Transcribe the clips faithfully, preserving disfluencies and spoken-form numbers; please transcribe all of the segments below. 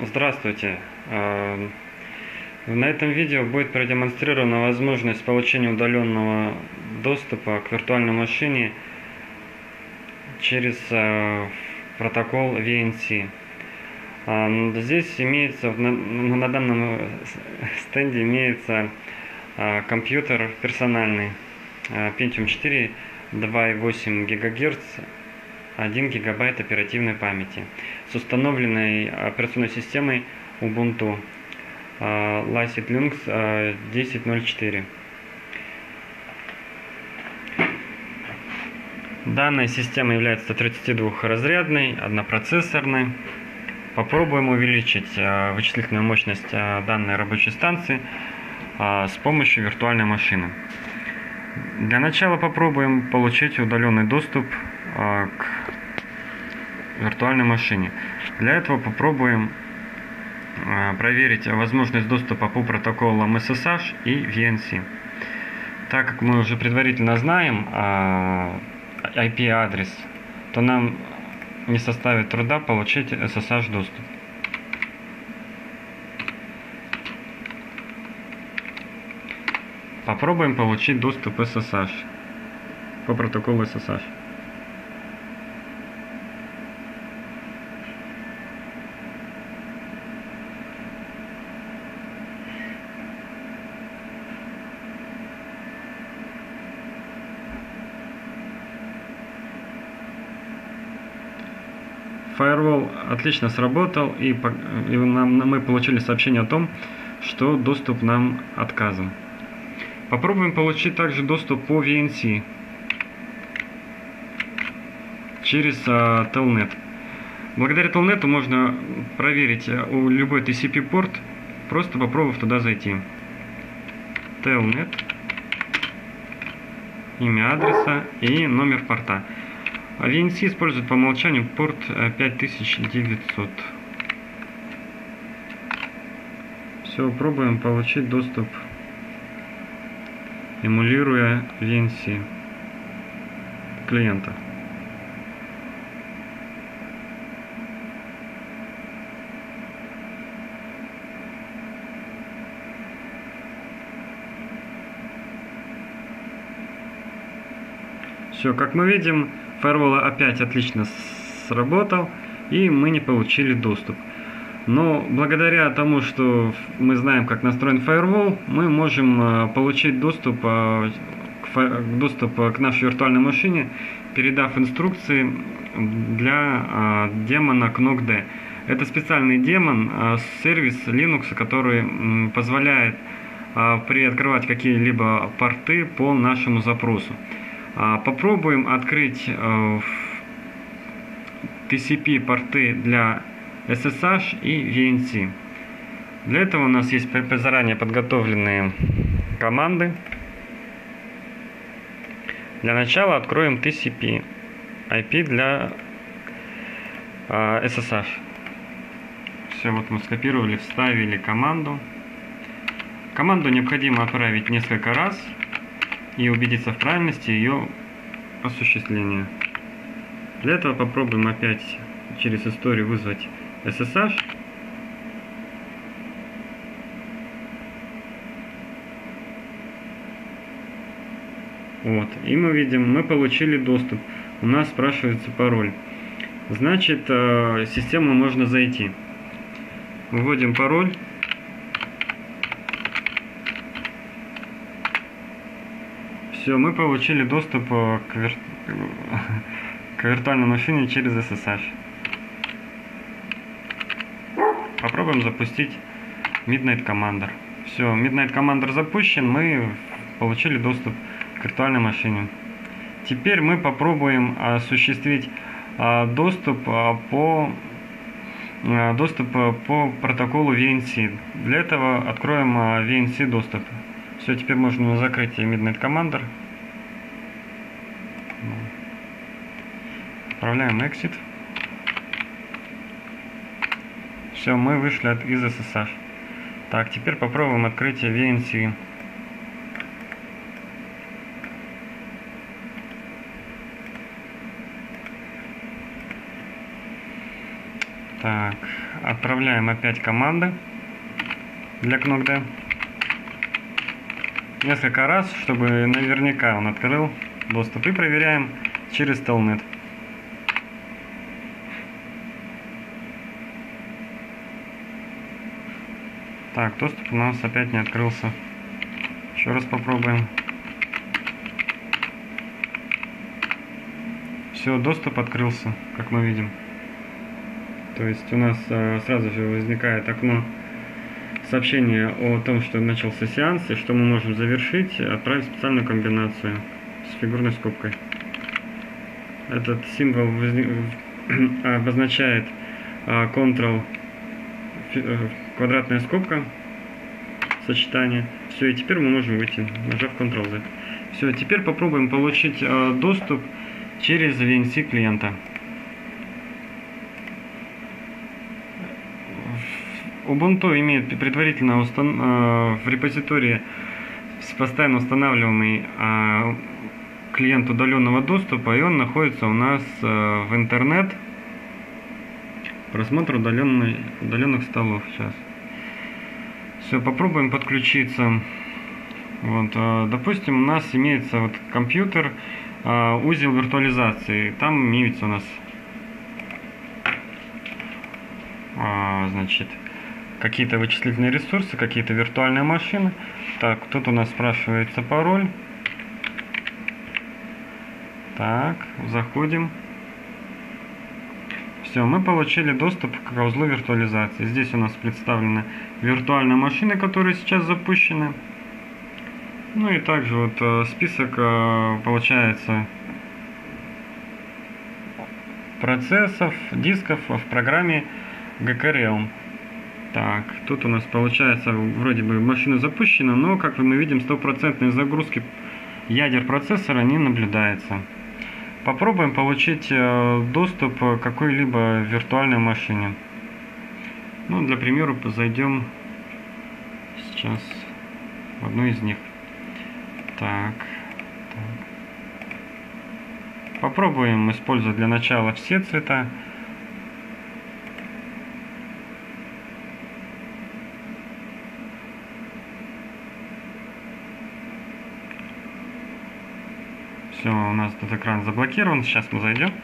Здравствуйте! На этом видео будет продемонстрирована возможность получения удаленного доступа к виртуальной машине через протокол ви эн си. Здесь имеется, на данном стенде имеется компьютер персональный Pentium четыре, два и восемь гигагерц, один гигабайт оперативной памяти с установленной операционной системой Ubuntu Lucid Linux десять ноль четыре. Данная система является тридцатидвухразрядной, однопроцессорной. Попробуем увеличить вычислительную мощность данной рабочей станции с помощью виртуальной машины. Для начала попробуем получить удаленный доступ к виртуальной машине. Для этого попробуем проверить возможность доступа по протоколам эс эс эйч и ви эн си. Так как мы уже предварительно знаем ай пи-адрес, то нам не составит труда получить эс эс эйч доступ. Попробуем получить доступ эс эс эйч по протоколу эс эс эйч. Firewall отлично сработал, и, и нам, мы получили сообщение о том, что доступ нам отказан. Попробуем получить также доступ по ви эн си через uh, Telnet. Благодаря Telnet можно проверить у любой ти си пи-порт, просто попробовав туда зайти. Telnet, имя адреса и номер порта. А ви эн си использует по умолчанию порт пять тысяч девятьсот. Все, пробуем получить доступ, эмулируя ви эн си клиента. Все, как мы видим, Firewall опять отлично сработал, и мы не получили доступ. Но благодаря тому, что мы знаем, как настроен Firewall, мы можем получить доступ к, доступ к нашей виртуальной машине, передав инструкции для демона кнок-D. Это специальный демон, сервис Linux, который позволяет приоткрывать какие-либо порты по нашему запросу. Попробуем открыть ти си пи-порты для эс эс эйч и ви эн си. Для этого у нас есть заранее подготовленные команды. Для начала откроем ти си пи ай пи для эс эс эйч. Все, вот мы скопировали, вставили команду. Команду необходимо отправить несколько раз и убедиться в правильности ее осуществления. Для этого попробуем опять через историю вызвать эс эс эйч. Вот, и мы видим, мы получили доступ. У нас спрашивается пароль. Значит, в систему можно зайти. Вводим пароль. Все, мы получили доступ к, вир... к виртуальной машине через эс эс эйч. Попробуем запустить Midnight Commander. Все, Midnight Commander запущен, мы получили доступ к виртуальной машине. Теперь мы попробуем осуществить доступ по, доступ по протоколу ви эн си. Для этого откроем ви эн си доступ. Все, теперь можно закрыть Midnight Commander. Отправляем Exit. Все, мы вышли от, из эс эс эйч. Так, теперь попробуем открыть ви эн си. Так, отправляем опять команды для кнопки несколько раз, чтобы наверняка он открыл доступ, и проверяем через Telnet. Так, доступ у нас опять не открылся. Еще раз попробуем. Все, доступ открылся, как мы видим. То есть у нас а, сразу же возникает окно сообщения о том, что начался сеанс, и что мы можем завершить, отправить специальную комбинацию с фигурной скобкой. Этот символ возник... обозначает а, Ctrl квадратная скобка сочетание. Все, и теперь мы можем выйти, нажав контрол зет. Все, теперь попробуем получить а, доступ через ви эн си клиента. Ubuntu имеет предварительно устан... в репозитории постоянно устанавливаемый клиент удаленного доступа, и он находится у нас в интернет. Просмотр удаленный, удаленных столов. Сейчас. Все, попробуем подключиться. Вот, допустим, у нас имеется вот компьютер, узел виртуализации. Там имеется у нас, значит, какие-то вычислительные ресурсы, какие-то виртуальные машины. Так, тут у нас спрашивается пароль. Так, заходим. Все, мы получили доступ к узлу виртуализации. Здесь у нас представлены виртуальные машины, которые сейчас запущены. Ну и также вот список, получается, процессов, дисков в программе джи кей Realm. Так, тут у нас получается вроде бы машина запущена, но как мы видим, стопроцентной загрузки ядер процессора не наблюдается. Попробуем получить доступ к какой-либо виртуальной машине. Ну, для примера, зайдем сейчас в одну из них. Так, так. Попробуем использовать для начала все цвета. Все, у нас этот экран заблокирован. Сейчас мы зайдем.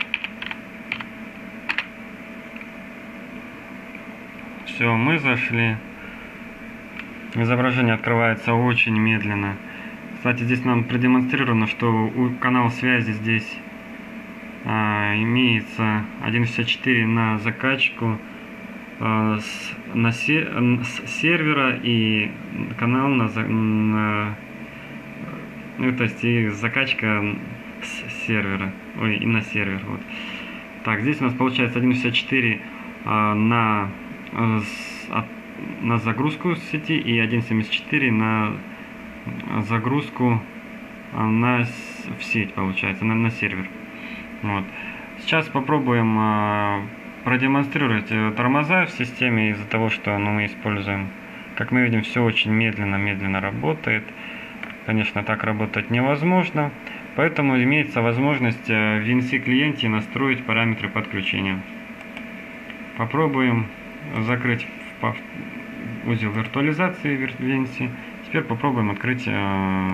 Все, мы зашли. Изображение открывается очень медленно. Кстати, здесь нам продемонстрировано, что у канала связи здесь а, имеется один шестьдесят четыре на закачку а, с, на се, с сервера и канал на, на ну, то есть и закачка с сервера, ой, и на сервер. Вот. Так, здесь у нас получается один шестьдесят четыре а, на, а, с, а, на загрузку сети и один семьдесят четыре на загрузку а, на, в сеть, получается, на, на сервер. Вот. Сейчас попробуем а, продемонстрировать тормоза в системе из-за того, что ну, мы используем. Как мы видим, все очень медленно-медленно работает. Конечно, так работать невозможно, поэтому имеется возможность в ви эн си клиенте настроить параметры подключения. Попробуем закрыть узел виртуализации в ви эн си. Теперь попробуем открыть э,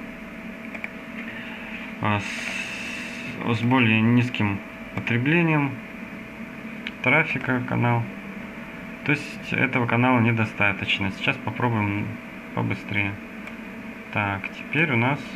э, с, с более низким потреблением трафика канал. То есть этого канала недостаточно. Сейчас попробуем побыстрее. Так, теперь у нас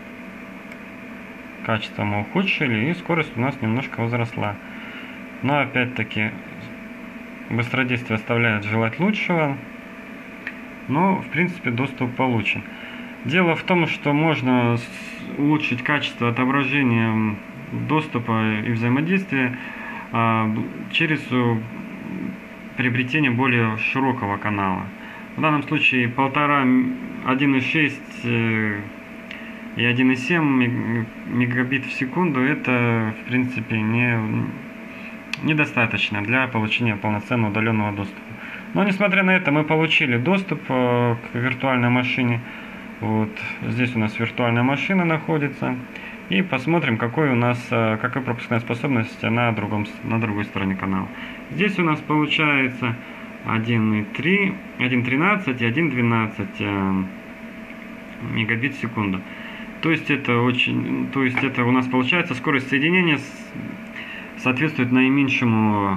качество мы ухудшили, и скорость у нас немножко возросла. Но опять-таки быстродействие оставляет желать лучшего. Но в принципе доступ получен. Дело в том, что можно улучшить качество отображения доступа и взаимодействия через приобретение более широкого канала. В данном случае полтора, один и шесть и один и семь мегабит в секунду это в принципе не недостаточно для получения полноценного удаленного доступа. Но несмотря на это, мы получили доступ к виртуальной машине. Вот здесь у нас виртуальная машина находится. И посмотрим, какой у нас, какая пропускная способность на, другом, на другой стороне канала. Здесь у нас получается один и три, один и тринадцать и один и двенадцать мегабит в секунду. То есть это очень, то есть это у нас получается скорость соединения соответствует наименьшему,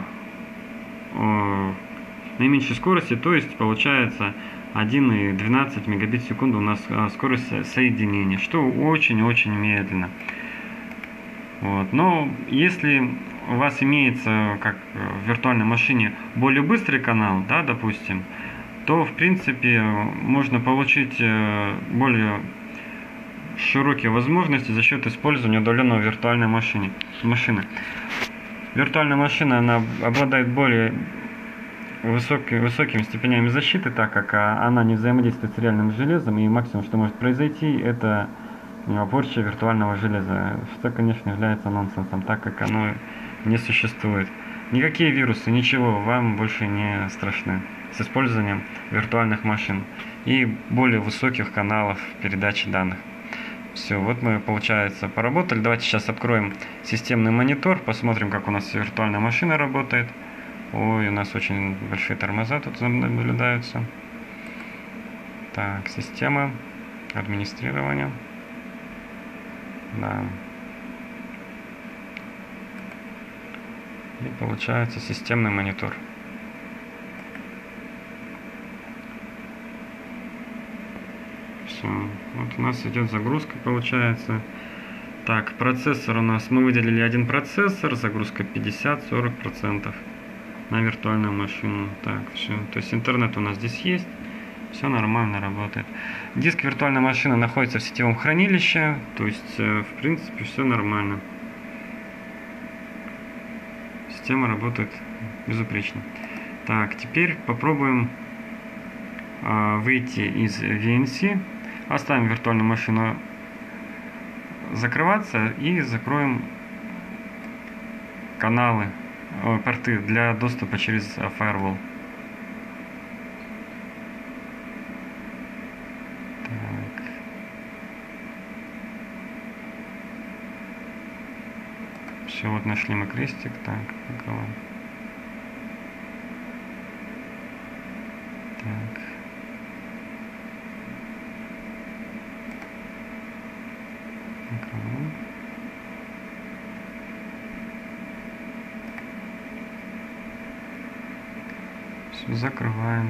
наименьшей скорости, то есть получается один и двенадцать мегабит в секунду у нас скорость соединения, что очень-очень медленно. Вот. Но если у вас имеется, как в виртуальной машине, более быстрый канал, да, допустим, то в принципе можно получить более широкие возможности за счет использования удаленного виртуальной машины. машины. Виртуальная машина, она обладает более высокими, высокими степенями защиты, так как она не взаимодействует с реальным железом, и максимум, что может произойти, это порча виртуального железа, что, конечно, является нонсенсом, так как оно не существует. Никакие вирусы, ничего вам больше не страшны с использованием виртуальных машин и более высоких каналов передачи данных. Все, вот мы, получается, поработали. Давайте сейчас откроем системный монитор, посмотрим, как у нас виртуальная машина работает. Ой, у нас очень большие тормоза тут наблюдаются. Так, система, администрирование. Да. И получается системный монитор. Все, вот у нас идет загрузка, получается. Так, процессор у нас, мы выделили один процессор, загрузка пятьдесят-сорок процентов на виртуальную машину. Так, все, то есть интернет у нас здесь есть, все нормально работает. Диск виртуальной машины находится в сетевом хранилище, то есть, в принципе, все нормально. Система работает безупречно. Так, теперь попробуем э, выйти из ви эн си. Оставим виртуальную машину закрываться и закроем каналы, э, порты для доступа через Firewall. Так. Все, вот нашли мы крестик. Так, закрываем. Так. Закрываем. Все, закрываем.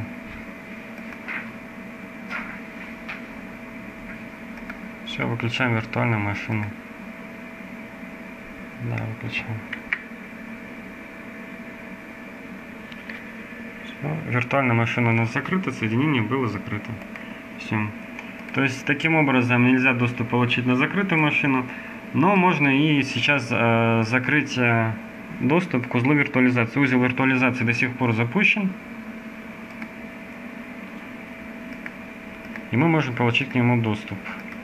Все, выключаем виртуальную машину. Да, выключаем. Все, виртуальная машина у нас закрыта, соединение было закрыто. Все. То есть таким образом нельзя доступ получить на закрытую машину, но можно и сейчас э, закрыть э, доступ к узлу виртуализации. Узел виртуализации до сих пор запущен, и мы можем получить к нему доступ.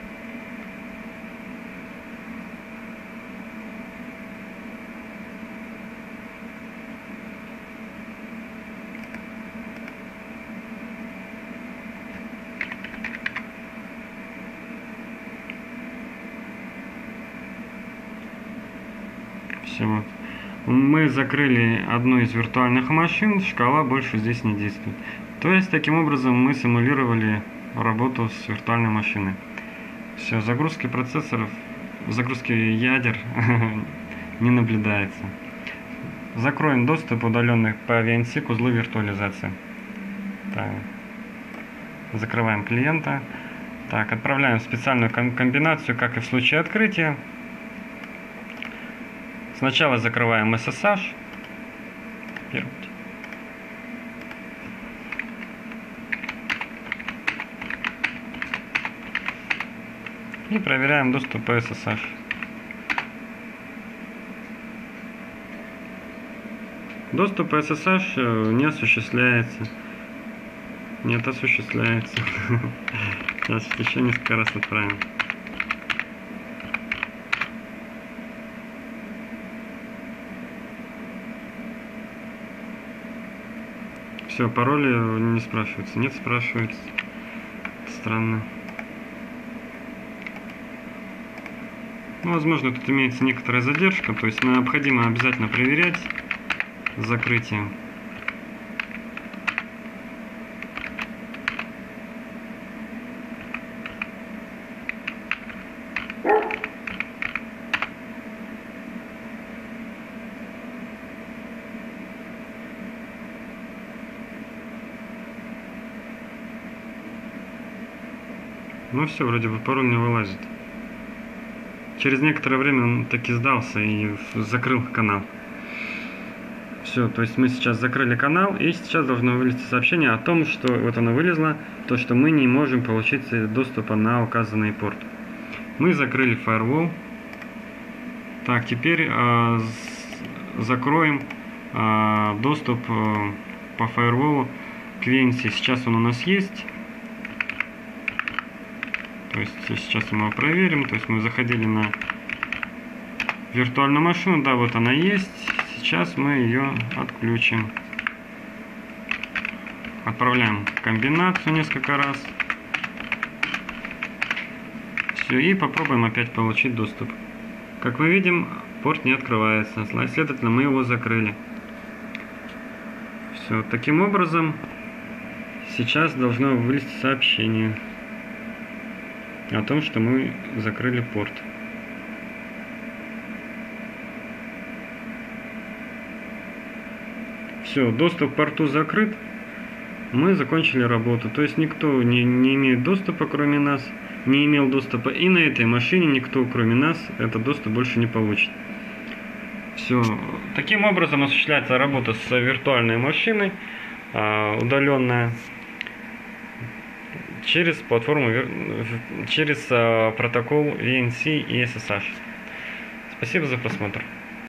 Все, вот. Мы закрыли одну из виртуальных машин, шкала больше здесь не действует. То есть, таким образом, мы симулировали работу с виртуальной машиной. Все, загрузки процессоров, загрузки ядер не наблюдается. Закроем доступ удаленный по ви эн си к узлу виртуализации. Так. Закрываем клиента. Так, отправляем специальную комбинацию, как и в случае открытия. Сначала закрываем эс эс эйч. И проверяем доступ по эс эс эйч. Доступ по эс эс эйч не осуществляется. Нет, осуществляется. Сейчас еще несколько раз отправим. Все, пароли не спрашиваются. Нет, спрашивается. Странно. Ну, возможно, тут имеется некоторая задержка, то есть необходимо обязательно проверять закрытие. Ну все, вроде бы пароль не вылазит. Через некоторое время он таки сдался и закрыл канал. Все, то есть мы сейчас закрыли канал, и сейчас должно вылезти сообщение о том, что вот оно вылезло, то что мы не можем получить доступа на указанный порт. Мы закрыли firewall. Так, теперь э, закроем э, доступ э, по firewall к ви эн си. Сейчас он у нас есть. То есть сейчас мы его проверим. То есть мы заходили на виртуальную машину. Да, вот она есть. Сейчас мы ее отключим. Отправляем комбинацию несколько раз. Все, и попробуем опять получить доступ. Как мы видим, порт не открывается. Следовательно, мы его закрыли. Все, таким образом, сейчас должно вылезти сообщение о том, что мы закрыли порт. Все, доступ к порту закрыт. Мы закончили работу. То есть никто не, не имеет доступа, кроме нас. Не имел доступа. И на этой машине никто, кроме нас, этот доступ больше не получит. Все. Таким образом осуществляется работа с виртуальной машиной, удаленная, через платформу, через протокол ви эн си и эс эс эйч. Спасибо за просмотр.